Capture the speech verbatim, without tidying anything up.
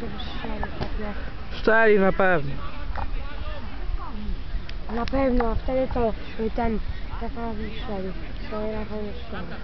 żeby strzelił, tak nie? Strzeli na pewno. Na pewno, a wtedy to ten Rafał nie strzelił. To Rafał nie strzelił.